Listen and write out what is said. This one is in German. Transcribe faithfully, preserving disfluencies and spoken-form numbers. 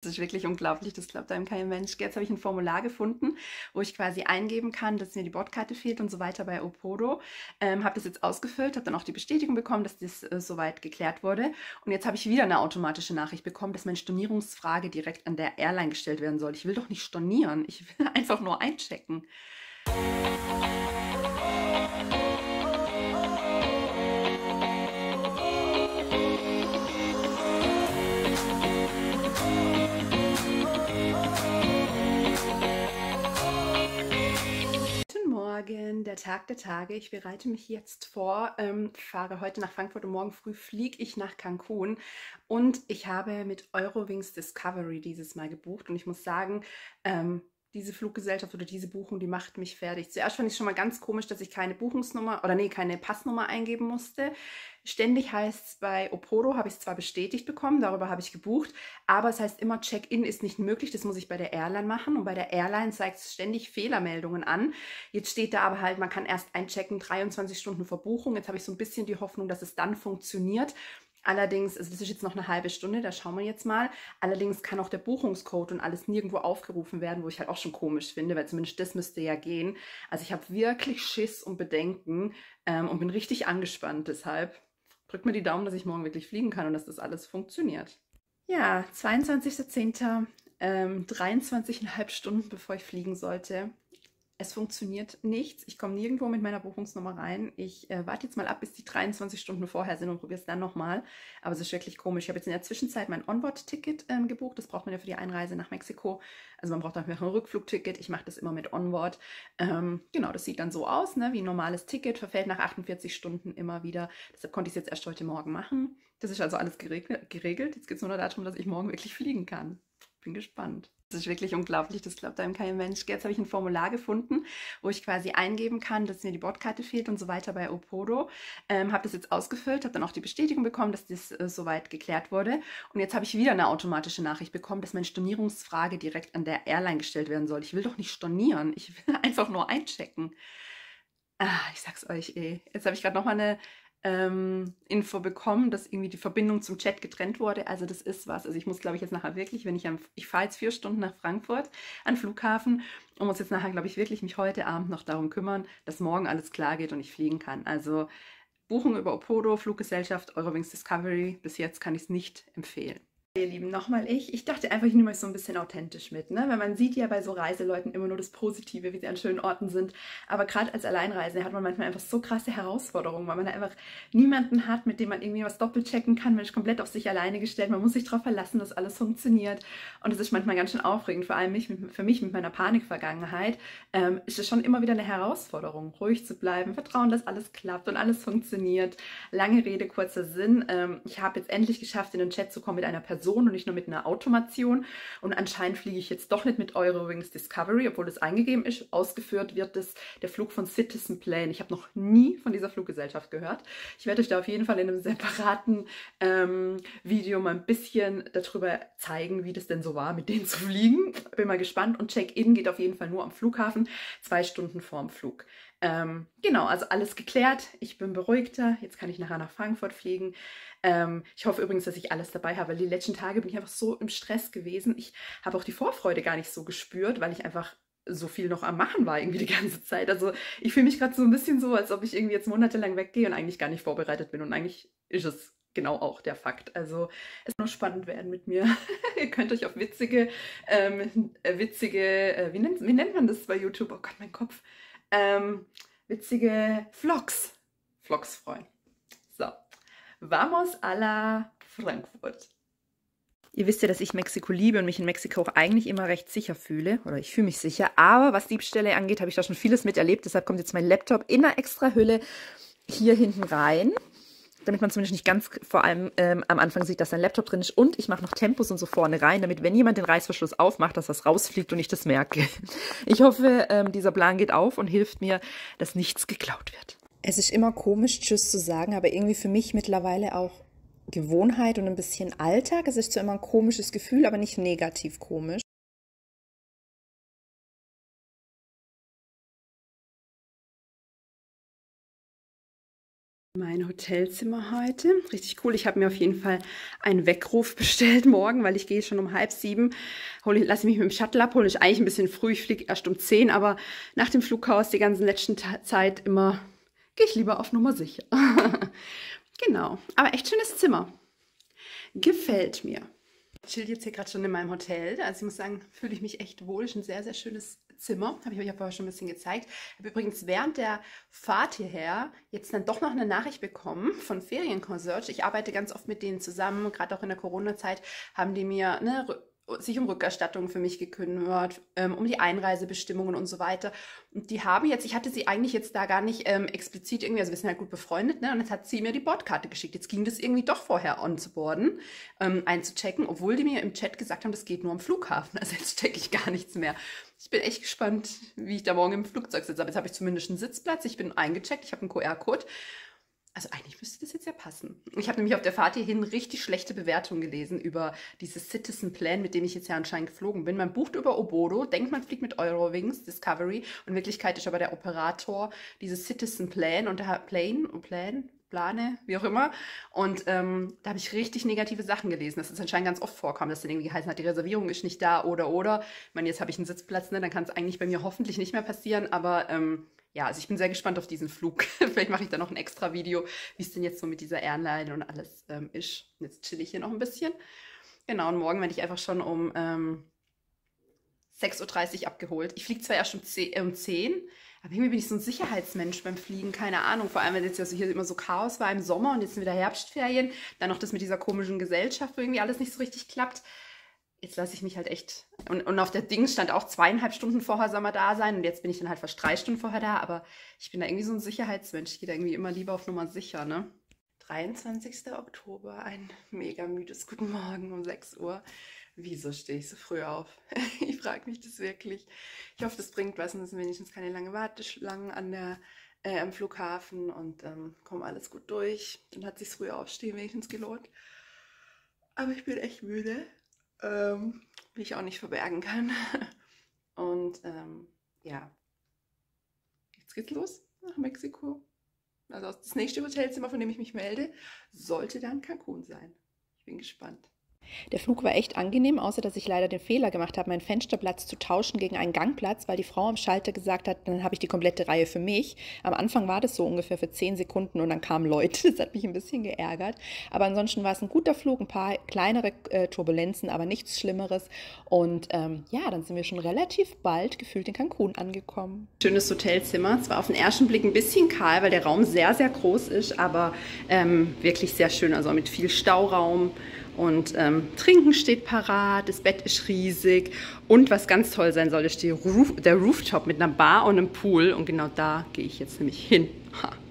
Das ist wirklich unglaublich, das glaubt einem kein Mensch. Jetzt habe ich ein Formular gefunden, wo ich quasi eingeben kann, dass mir die Bordkarte fehlt und so weiter bei Opodo. Ähm, habe das jetzt ausgefüllt, habe dann auch die Bestätigung bekommen, dass das äh, soweit geklärt wurde. Und jetzt habe ich wieder eine automatische Nachricht bekommen, dass meine Stornierungsfrage direkt an der Airline gestellt werden soll. Ich will doch nicht stornieren, ich will einfach nur einchecken. Guten Morgen, der Tag der Tage. Ich bereite mich jetzt vor, ähm, fahre heute nach Frankfurt und morgen früh fliege ich nach Cancun. Und ich habe mit Eurowings Discovery dieses Mal gebucht. Und ich muss sagen, ähm, diese Fluggesellschaft oder diese Buchung, die macht mich fertig. Zuerst fand ich schon mal ganz komisch, dass ich keine Buchungsnummer oder nee, keine Passnummer eingeben musste. Ständig heißt es bei Opodo, habe ich es zwar bestätigt bekommen, darüber habe ich gebucht, aber es heißt immer, Check-in ist nicht möglich, das muss ich bei der Airline machen. Und bei der Airline zeigt es ständig Fehlermeldungen an. Jetzt steht da aber halt, man kann erst einchecken dreiundzwanzig Stunden vor Buchung. Jetzt habe ich so ein bisschen die Hoffnung, dass es dann funktioniert. Allerdings, also das ist jetzt noch eine halbe Stunde, da schauen wir jetzt mal. Allerdings kann auch der Buchungscode und alles nirgendwo aufgerufen werden, wo ich halt auch schon komisch finde, weil zumindest das müsste ja gehen. Also ich habe wirklich Schiss und Bedenken ähm, und bin richtig angespannt. Deshalb drückt mir die Daumen, dass ich morgen wirklich fliegen kann und dass das alles funktioniert. Ja, zweiundzwanzigster zehnter Ähm, dreiundzwanzig Komma fünf Stunden, bevor ich fliegen sollte. Es funktioniert nichts. Ich komme nirgendwo mit meiner Buchungsnummer rein. Ich äh, warte jetzt mal ab, bis die dreiundzwanzig Stunden vorher sind und probiere es dann nochmal. Aber es ist wirklich komisch. Ich habe jetzt in der Zwischenzeit mein Onboard-Ticket ähm, gebucht. Das braucht man ja für die Einreise nach Mexiko. Also man braucht auch ein Rückflugticket. Ich mache das immer mit Onboard. Ähm, genau, das sieht dann so aus, ne, wie ein normales Ticket. Verfällt nach achtundvierzig Stunden immer wieder. Deshalb konnte ich es jetzt erst heute Morgen machen. Das ist also alles geregelt. Jetzt geht es nur noch darum, dass ich morgen wirklich fliegen kann. Bin gespannt. Das ist wirklich unglaublich, das glaubt einem kein Mensch. Jetzt habe ich ein Formular gefunden, wo ich quasi eingeben kann, dass mir die Bordkarte fehlt und so weiter bei Opodo. Ähm, habe das jetzt ausgefüllt, habe dann auch die Bestätigung bekommen, dass das äh, soweit geklärt wurde. Und jetzt habe ich wieder eine automatische Nachricht bekommen, dass meine Stornierungsfrage direkt an der Airline gestellt werden soll. Ich will doch nicht stornieren, ich will einfach nur einchecken. Ah, ich sag's euch eh. Jetzt habe ich gerade nochmal eine ähm, Info bekommen, dass irgendwie die Verbindung zum Chat getrennt wurde. Also das ist was. Also ich muss, glaube ich, jetzt nachher wirklich, wenn ich am, ich fahre jetzt vier Stunden nach Frankfurt an den Flughafen und muss jetzt nachher, glaube ich, wirklich mich heute Abend noch darum kümmern, dass morgen alles klar geht und ich fliegen kann. Also Buchung über Opodo, Fluggesellschaft, Eurowings Discovery. Bis jetzt kann ich es nicht empfehlen. Ihr Lieben, nochmal ich. Ich dachte einfach, ich nehme euch so ein bisschen authentisch mit, ne? Weil man sieht ja bei so Reiseleuten immer nur das Positive, wie sie an schönen Orten sind. Aber gerade als Alleinreisende hat man manchmal einfach so krasse Herausforderungen, weil man da einfach niemanden hat, mit dem man irgendwie was doppelchecken kann. Man ist komplett auf sich alleine gestellt. Man muss sich darauf verlassen, dass alles funktioniert. Und es ist manchmal ganz schön aufregend, vor allem mich, für mich mit meiner Panikvergangenheit. Ähm, ist es schon immer wieder eine Herausforderung, ruhig zu bleiben, vertrauen, dass alles klappt und alles funktioniert. Lange Rede, kurzer Sinn. Ähm, ich habe jetzt endlich geschafft, in den Chat zu kommen mit einer Person, und nicht nur mit einer Automation. Und anscheinend fliege ich jetzt doch nicht mit Eurowings Discovery, obwohl das eingegeben ist. Ausgeführt wird das der Flug von Citizen Plane. Ich habe noch nie von dieser Fluggesellschaft gehört. Ich werde euch da auf jeden Fall in einem separaten ähm, Video mal ein bisschen darüber zeigen, wie das denn so war, mit denen zu fliegen. Bin mal gespannt. Und Check-in geht auf jeden Fall nur am Flughafen, zwei Stunden vorm Flug. Ähm, genau, also alles geklärt. Ich bin beruhigter. Jetzt kann ich nachher nach Frankfurt fliegen. Ähm, ich hoffe übrigens, dass ich alles dabei habe, weil die letzten Tage bin ich einfach so im Stress gewesen. Ich habe auch die Vorfreude gar nicht so gespürt, weil ich einfach so viel noch am Machen war irgendwie die ganze Zeit. Also ich fühle mich gerade so ein bisschen so, als ob ich irgendwie jetzt monatelang weggehe und eigentlich gar nicht vorbereitet bin. Und eigentlich ist es genau auch der Fakt. Also es wird nur spannend werden mit mir. Ihr könnt euch auf witzige, ähm, äh, witzige, äh, wie, nennt, wie nennt man das bei YouTube? Oh Gott, mein Kopf. Ähm, witzige Vlogs. Vlogs freuen. So. Vamos a la Frankfurt. Ihr wisst ja, dass ich Mexiko liebe und mich in Mexiko auch eigentlich immer recht sicher fühle. Oder ich fühle mich sicher. Aber was Diebstähle angeht, habe ich da schon vieles miterlebt. Deshalb kommt jetzt mein Laptop in einer extra Hülle hier hinten rein. Damit man zumindest nicht ganz vor allem ähm, am Anfang sieht, dass ein Laptop drin ist. Und ich mache noch Tempos und so vorne rein, damit, wenn jemand den Reißverschluss aufmacht, dass das rausfliegt und ich das merke. Ich hoffe, ähm, dieser Plan geht auf und hilft mir, dass nichts geklaut wird. Es ist immer komisch, Tschüss zu sagen, aber irgendwie für mich mittlerweile auch Gewohnheit und ein bisschen Alltag. Es ist zwar immer ein komisches Gefühl, aber nicht negativ komisch. Mein Hotelzimmer heute. Richtig cool. Ich habe mir auf jeden Fall einen Weckruf bestellt morgen, weil ich gehe schon um halb sieben. Hole, lasse mich mit dem Shuttle abholen. Ist eigentlich ein bisschen früh. Ich fliege erst um zehn, aber nach dem Flughaus die ganze letzten Zeit immer gehe ich lieber auf Nummer sicher. Genau. Aber echt schönes Zimmer. Gefällt mir. Ich chill jetzt hier gerade schon in meinem Hotel. Also ich muss sagen, fühle ich mich echt wohl. Ist ein sehr, sehr schönes Zimmer. Habe ich euch ja vorher schon ein bisschen gezeigt. Ich habe übrigens während der Fahrt hierher jetzt dann doch noch eine Nachricht bekommen von Ferienconcierge. Ich arbeite ganz oft mit denen zusammen. Gerade auch in der Corona-Zeit haben die mir eine sich um Rückerstattung für mich gekümmert, ähm, um die Einreisebestimmungen und so weiter. Und die haben jetzt, ich hatte sie eigentlich jetzt da gar nicht ähm, explizit irgendwie, also wir sind halt gut befreundet, ne? Und jetzt hat sie mir die Bordkarte geschickt. Jetzt ging das irgendwie doch vorher onzuboarden, ähm, einzuchecken, obwohl die mir im Chat gesagt haben, das geht nur am Flughafen. Also jetzt checke ich gar nichts mehr. Ich bin echt gespannt, wie ich da morgen im Flugzeug sitze. Aber jetzt habe ich zumindest einen Sitzplatz. Ich bin eingecheckt, ich habe einen Q R-Code. Also eigentlich müsste das jetzt ja passen. Ich habe nämlich auf der Fahrt hierhin richtig schlechte Bewertungen gelesen über dieses Citizen Plan, mit dem ich jetzt ja anscheinend geflogen bin. Man bucht über Obodo, denkt man fliegt mit Eurowings, Discovery. Und in Wirklichkeit ist aber der Operator dieses Citizen Plan und der Plane, Plan, Plane, wie auch immer. Und ähm, da habe ich richtig negative Sachen gelesen, dass es anscheinend ganz oft vorkam, dass dann irgendwie geheißen hat, die Reservierung ist nicht da oder oder. Ich meine, jetzt habe ich einen Sitzplatz, ne? Dann kann es eigentlich bei mir hoffentlich nicht mehr passieren, aber ähm, ja, also ich bin sehr gespannt auf diesen Flug. Vielleicht mache ich da noch ein extra Video, wie es denn jetzt so mit dieser Airline und alles ähm, ist. Jetzt chill ich hier noch ein bisschen. Genau, und morgen werde ich einfach schon um ähm, sechs Uhr dreißig abgeholt. Ich fliege zwar erst um zehn, aber irgendwie bin ich so ein Sicherheitsmensch beim Fliegen, keine Ahnung. Vor allem, wenn jetzt also hier immer so Chaos war im Sommer und jetzt sind wieder Herbstferien. Dann noch das mit dieser komischen Gesellschaft, wo irgendwie alles nicht so richtig klappt. Jetzt lasse ich mich halt echt, und, und auf der Ding stand auch zweieinhalb Stunden vorher soll man da sein und jetzt bin ich dann halt fast drei Stunden vorher da, aber ich bin da irgendwie so ein Sicherheitsmensch, ich gehe da irgendwie immer lieber auf Nummer sicher, ne? dreiundzwanzigster Oktober, ein mega müdes Guten Morgen um sechs Uhr. Wieso stehe ich so früh auf? Ich frage mich das wirklich. Ich hoffe, das bringt was und es sind wenigstens keine lange Warteschlangen an der, äh, am Flughafen und ähm, komme alles gut durch. Dann hat sich früh aufstehen wenigstens gelohnt. Aber ich bin echt müde. Ähm, wie ich auch nicht verbergen kann. Und ähm, ja, jetzt geht's los nach Mexiko. Also das nächste Hotelzimmer, von dem ich mich melde, sollte dann Cancun sein. Ich bin gespannt. Der Flug war echt angenehm, außer dass ich leider den Fehler gemacht habe, meinen Fensterplatz zu tauschen gegen einen Gangplatz, weil die Frau am Schalter gesagt hat, dann habe ich die komplette Reihe für mich. Am Anfang war das so ungefähr für zehn Sekunden und dann kamen Leute. Das hat mich ein bisschen geärgert. Aber ansonsten war es ein guter Flug, ein paar kleinere äh, Turbulenzen, aber nichts Schlimmeres. Und ähm, ja, dann sind wir schon relativ bald gefühlt in Cancun angekommen. Schönes Hotelzimmer. Zwar auf den ersten Blick ein bisschen kahl, weil der Raum sehr, sehr groß ist, aber ähm, wirklich sehr schön. Also mit viel Stauraum. Und ähm, Trinken steht parat, das Bett ist riesig und was ganz toll sein soll, ist die Roof, der Rooftop mit einer Bar und einem Pool und genau da gehe ich jetzt nämlich hin. Ha.